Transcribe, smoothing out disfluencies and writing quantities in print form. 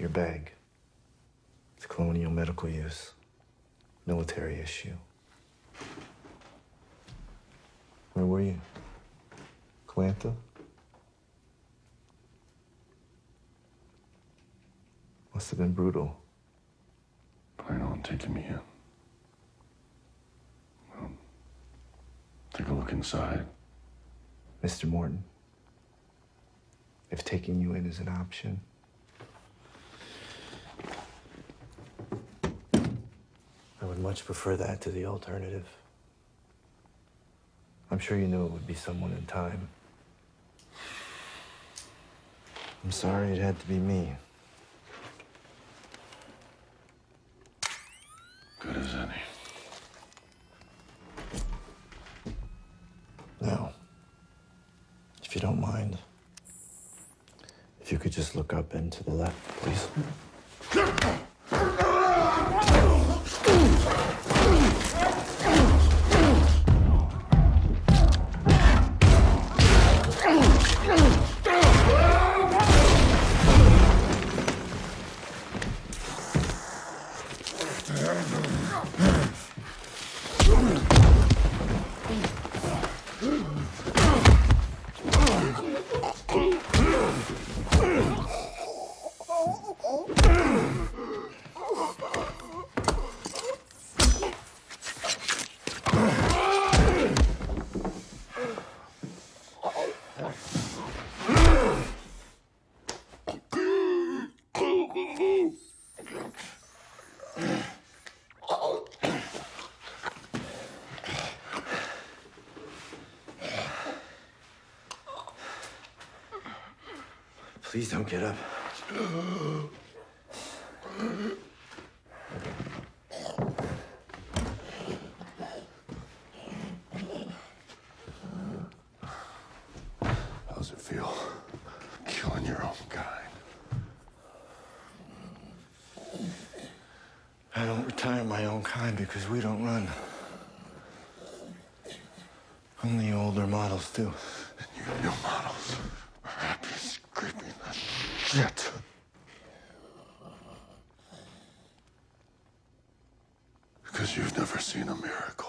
Your bag. It's colonial medical use. Military issue. Where were you? Atlanta? Must have been brutal. Plan on taking me in. Well, take a look inside. Mr. Morton, if taking you in is an option, I would much prefer that to the alternative. I'm sure you knew it would be someone in time. I'm sorry it had to be me. Good as any. Now, if you don't mind, if you could just look up and to the left, please. Please don't get up. How's it feel? Killing your own kind. I don't retire my own kind because we don't run. Only older models do. And you new models are happy scraping the shit. Because you've never seen a miracle.